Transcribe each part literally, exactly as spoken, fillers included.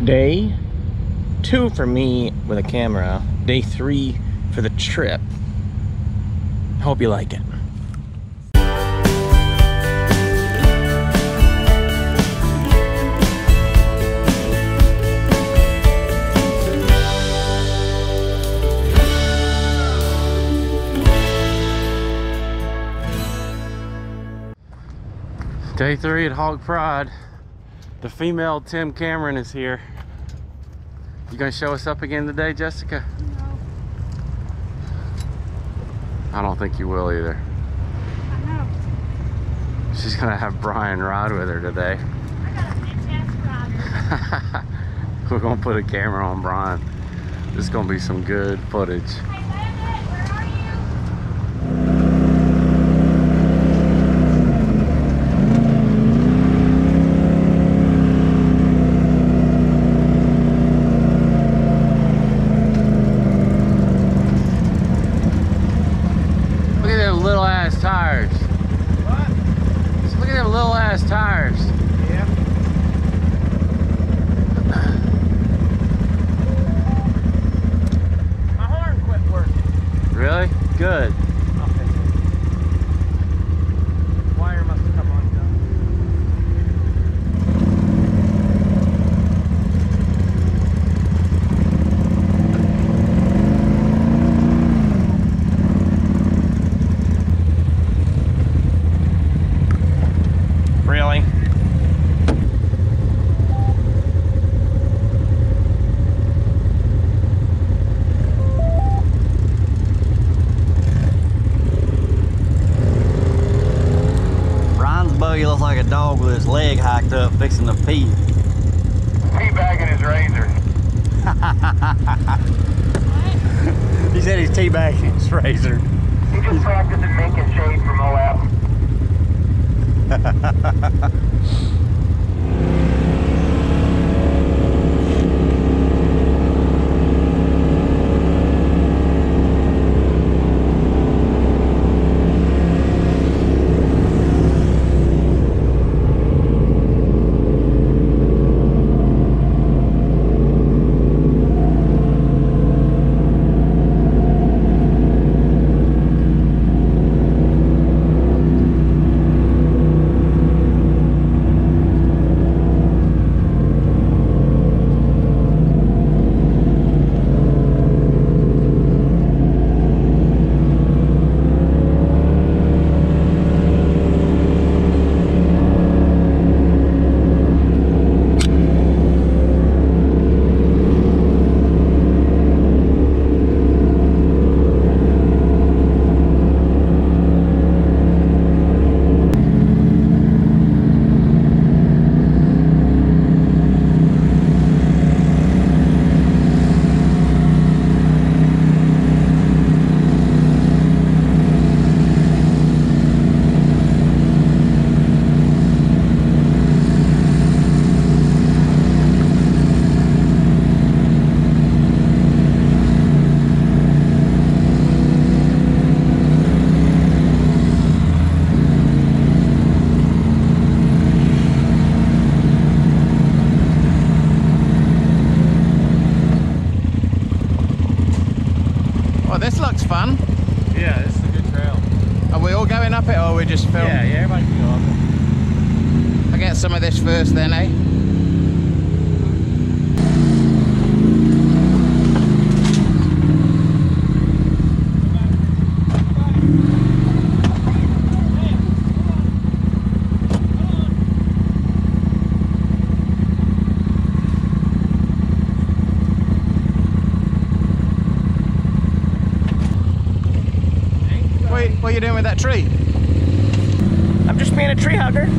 Day two for me with a camera. Day three for the trip. Hope you like it. Day three at Hog Pride. The female Tim Cameron is here. You gonna show us up again today, Jessica? No. I don't think you will either. I know. She's gonna have Brian ride with her today. I got a bitch ass rider. We're gonna put a camera on Brian. This is gonna be some good footage. Hey, Bandit, where are you? Look at them little ass tires. What? Just look at them little ass tires. Yeah. My horn quit working. Really? Good. Okay. Wire must have come undone. Really? Brian's buggy looks like a dog with his leg hiked up, fixing to pee. Teabagging his razor. He said he's teabagging his razor. He just practicing making shade for Moab. Well, this looks fun. Yeah, this is a good trail. Are we all going up it or are we just filming? Yeah, yeah, everybody can go up it. I'll get some of this first then, eh? What, what are you doing with that tree? I'm just being a tree hugger.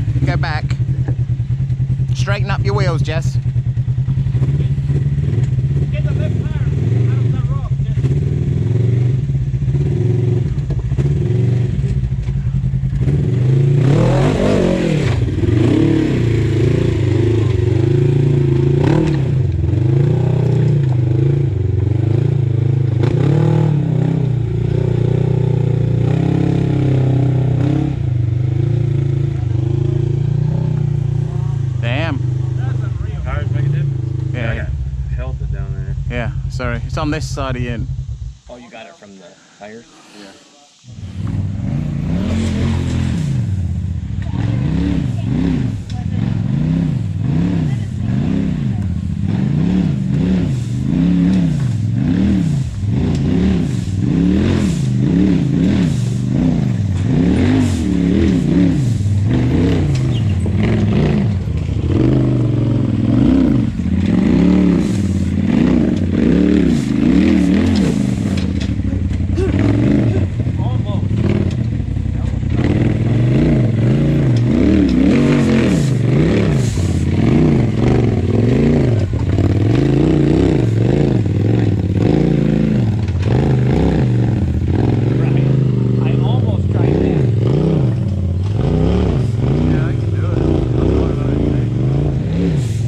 Go back. Straighten up your wheels, Jess. Get the left tire out of the rock. Damn. Tires make a difference? Yeah, I yeah. got pelted down there. Yeah, sorry. It's on this side of you. Oh, you got it from the tires? Yeah. I almost tried that. Yeah, I can do it. I'll do it another day.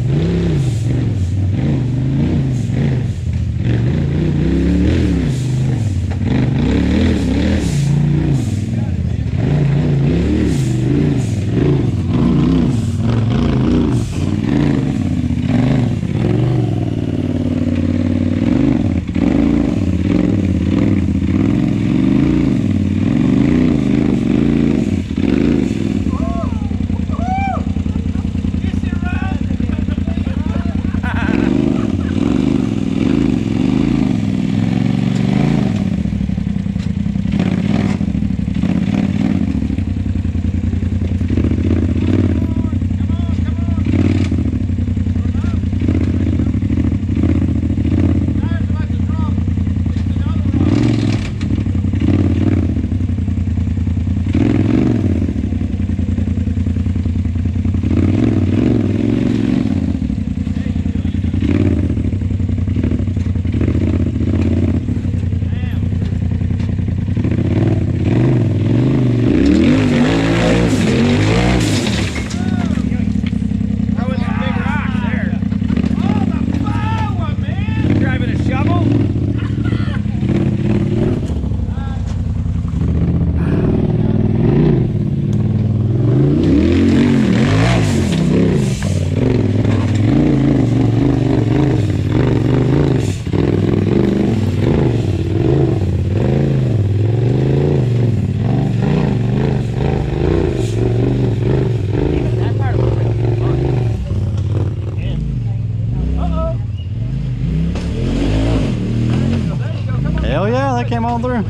Hell yeah, that came on through.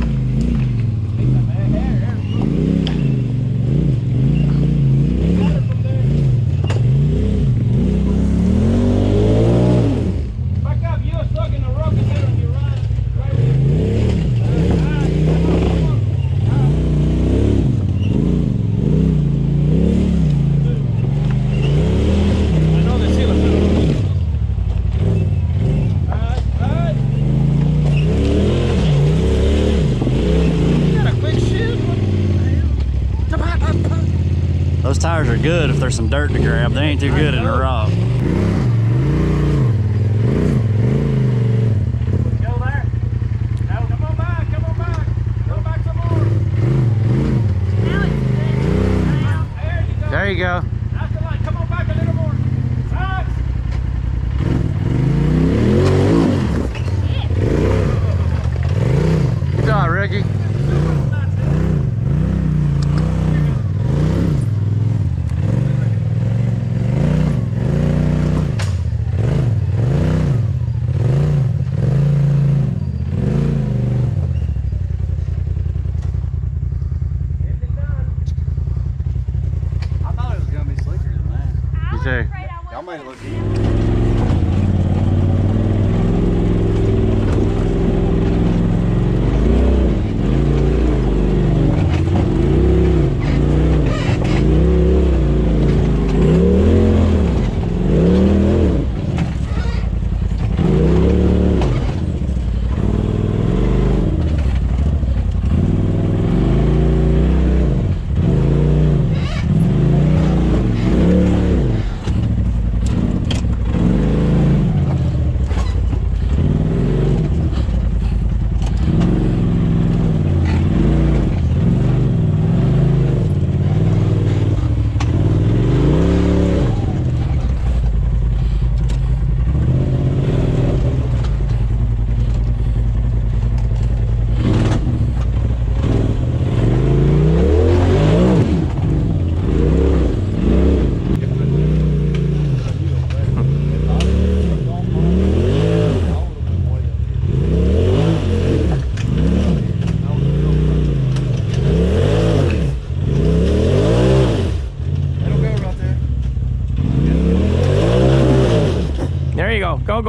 Back up, you're stuck in the rock and then on your right. Right here. I know the seal is Alright, alright. You got a quick shoot. Those tires are good if there's some dirt to grab. They ain't too good in the rock. Go there. Now come on back, come on back. Go back some more. Now it's good. Now. There you go. There you go. That's the line. Come on back a little more. Back. Good job, Ricky. I thought it was gonna be slicker than that. You I too. was afraid I Y'all made it wasn't. look easy.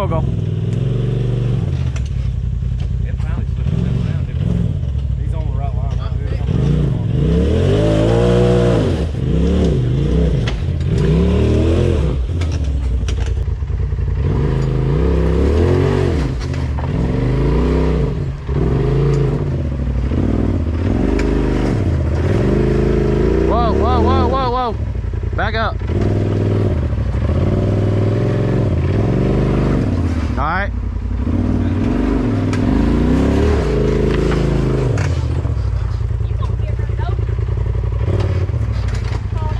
go, go. It finally slipped around. He's on the right line. Right? He's on the right Whoa, whoa, whoa, whoa, whoa. Back up. All right. You gonna get run over. Fall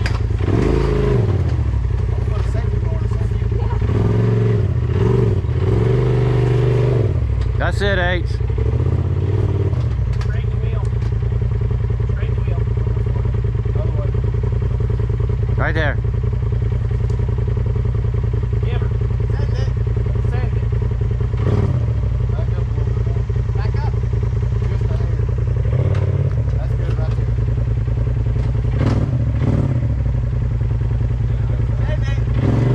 down. That's it, H. Straighten the wheel. Straighten the wheel. Other way. Right there. Give her. Send it. Send it. Back up a little bit more. Back up. Just a hair. That's good right there. Send it.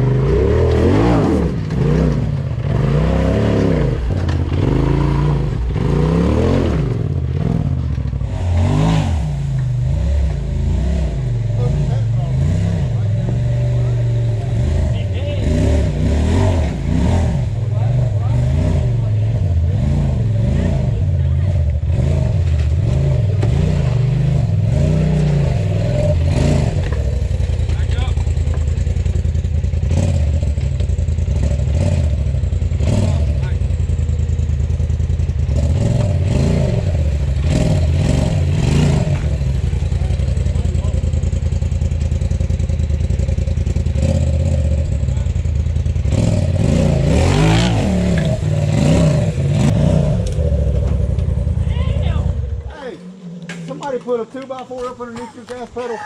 Somebody put a two by four up underneath your gas pedal.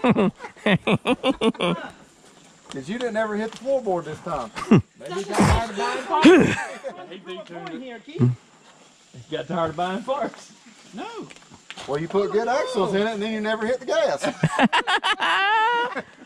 Cause you didn't ever hit the floorboard this time. Maybe you got tired of buying parts. He detuned here, Keith. He got tired of buying parts. No. Well, you put good axles in it and then you never hit the gas.